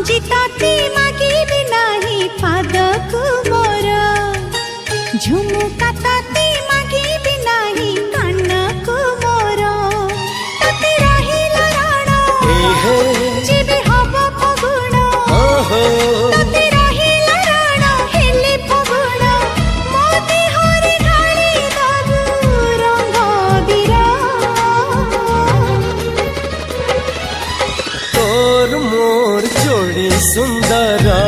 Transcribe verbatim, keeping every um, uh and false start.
आजी ताती मागी भी नाही पादक मोर झुमुका ताती मागी भी नाही कानक मोर ताती रहिला राण जेबे हब फगुण ताती रहिला राण हेले फगुण मोती हरि ढाली दबु रंग बिरा तोर मोर जोड़ी सुंदर